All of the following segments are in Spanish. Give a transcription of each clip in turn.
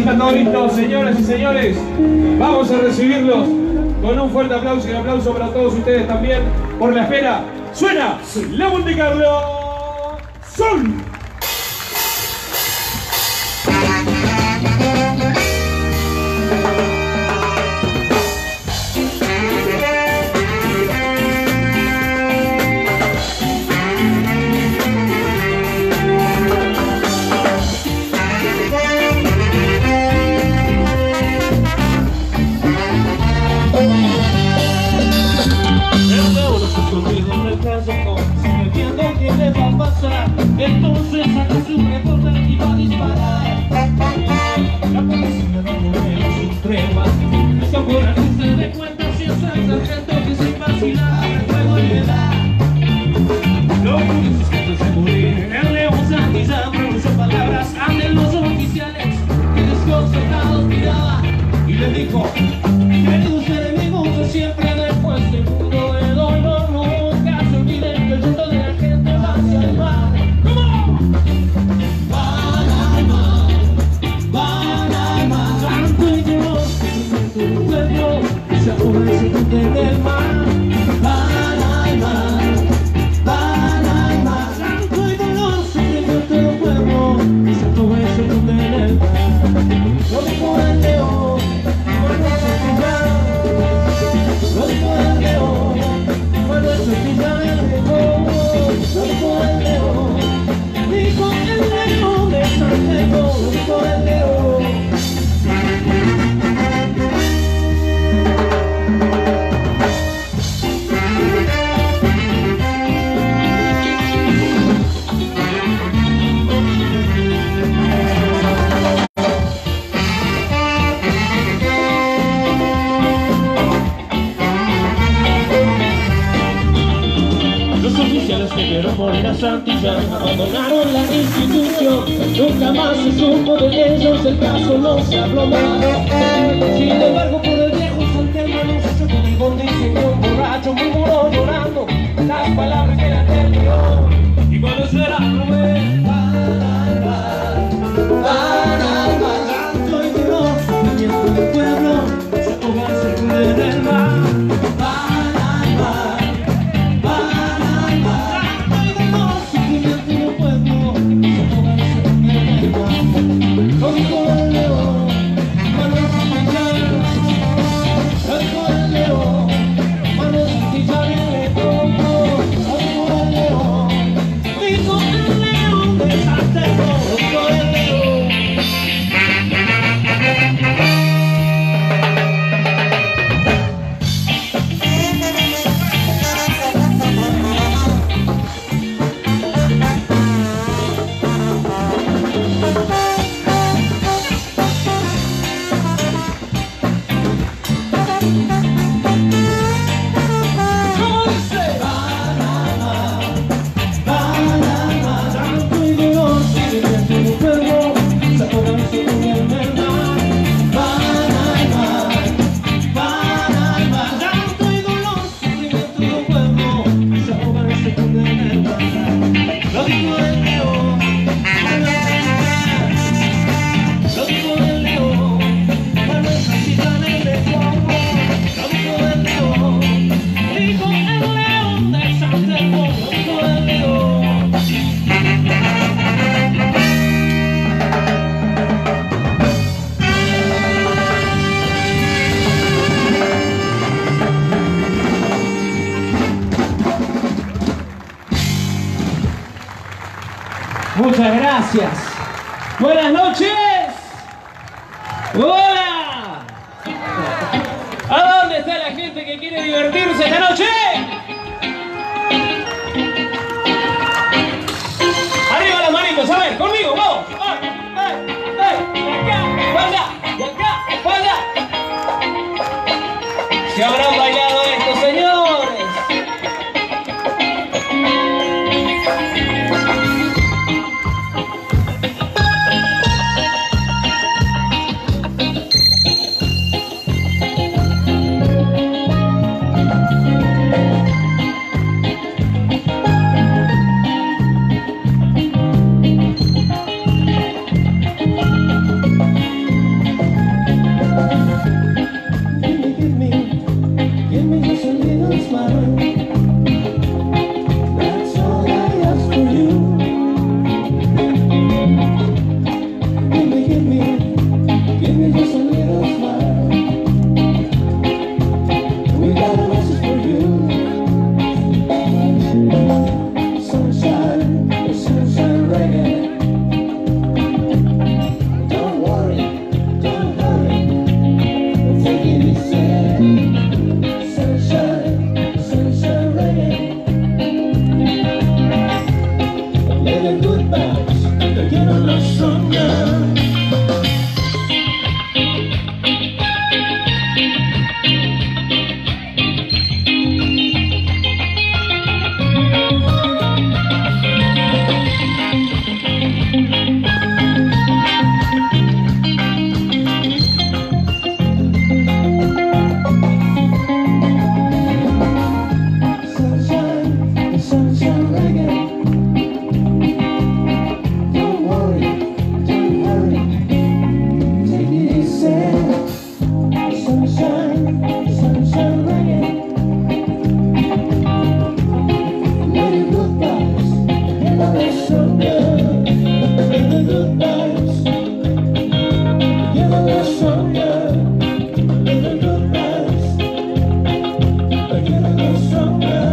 está todo listo, señoras y señores. Vamos a recibirlos con un fuerte aplauso y un aplauso para todos ustedes también por la espera. Suena la Monte Carlo. ¡Son! Entonces saca su revólver y va a disparar. La policía no mueve sin tregua. Se aburra que se dé cuenta si es el sargento que sin vacilar el fuego le da. Los policías que se morir. El león Santillán pronunció palabras ante los oficiales que desconcertados miraba y le dijo: queridos enemigos de siempre, después del mundo de dolor, nunca se olviden que el mundo de la gente va hacia el mar. Se en el mar, van al mar, van al mar. Llanto y dolor, sufrimiento del pueblo, se aprovecha en el mar. Lo dijo el león, cuando se pillan. Lo dijo el león, cuando se pillan el león. Lo dijo el león, dijo el león de San Diego. Lo dijo el león. Morir Santillán, abandonaron la institución, nunca más se supo de ellos, el caso no se habló más. Sin embargo, por el viejo Santelmo no se supo ni dónde, dice que un borracho murmuró llorando las palabras que la terminó. Y cuando será Rubén, van al mar, llanto y dolor, sufrimiento del pueblo, se ahoga en el mar. Lo dijo el león, Manuel Santillán. Lo dijo el león, Manuel Santillán le tocó. Lo dijo el león, dijo el león de Santiago. Lo dijo el león. Muchas gracias. Buenas noches. Hola. ¿A dónde está la gente que quiere divertirse esta noche? Arriba las manitos, a ver, conmigo, vamos. De acá, para allá, de acá, para allá. Se habrán bailado esto, señores. good nights, together we're stronger. In the good nights, together we're stronger.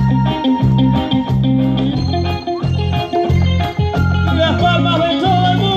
Las palmas de todo el mundo.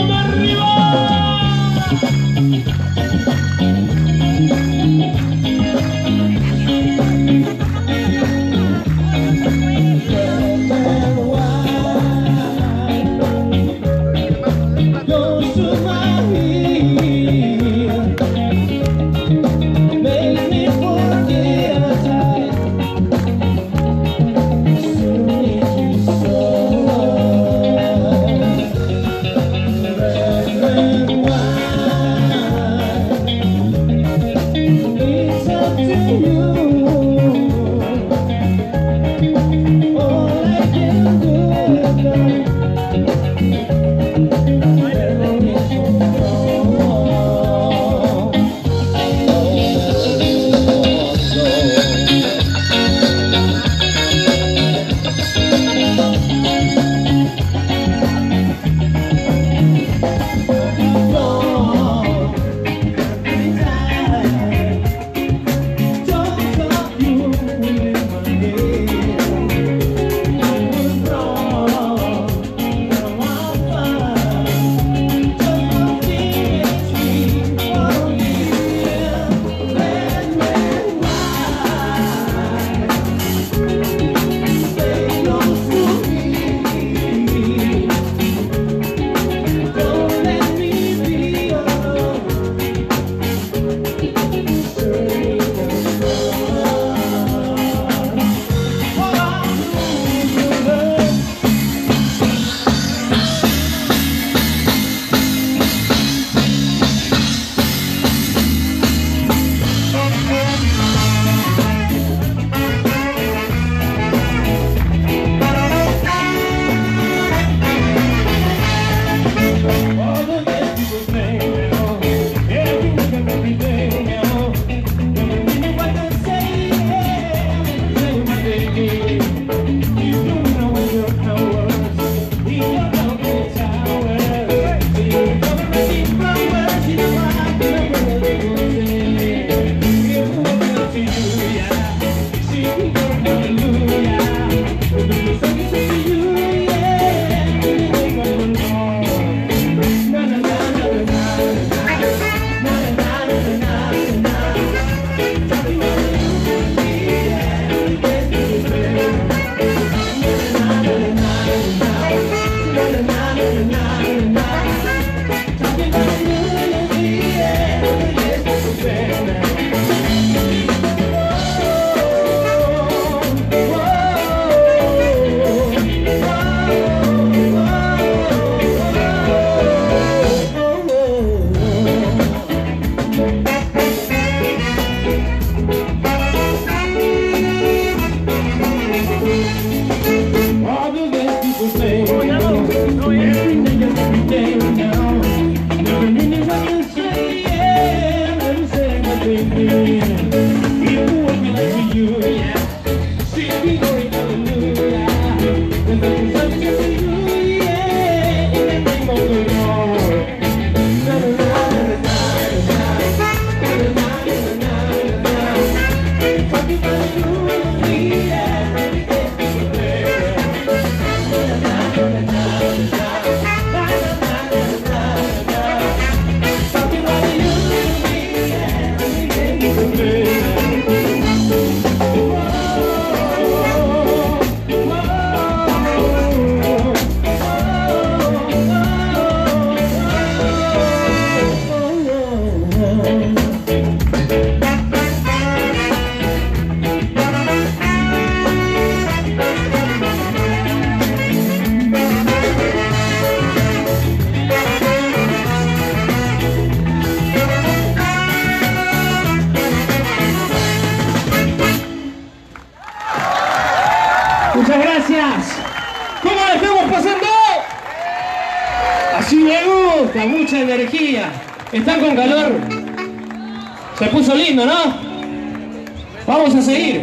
gusta, mucha energía. ¿Están con calor? Se puso lindo, ¿no? Vamos a seguir.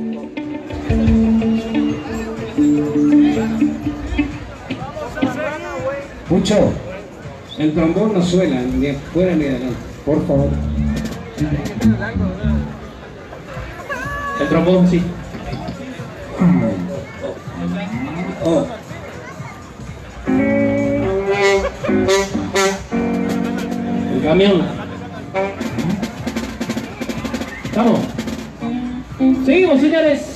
Mucho. El trombón no suena ni afuera ni adelante. Por favor. El trombón, sí. Oh. El camión. Vamos. Seguimos, señores.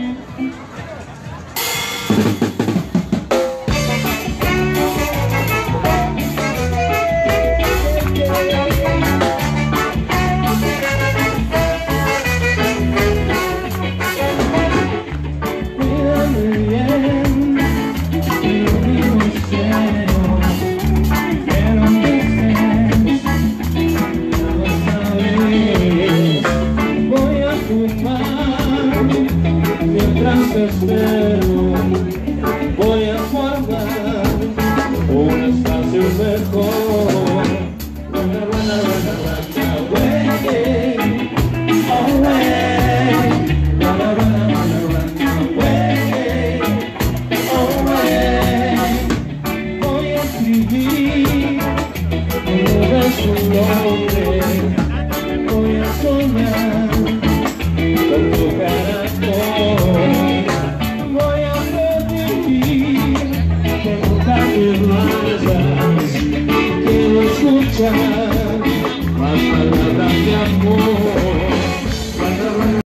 Voy a guardar un espacio mejor. Run away, away. Voy a escribir su nombre. Voy a soñar con tu caracol. Quiero escuchar más palabras de amor.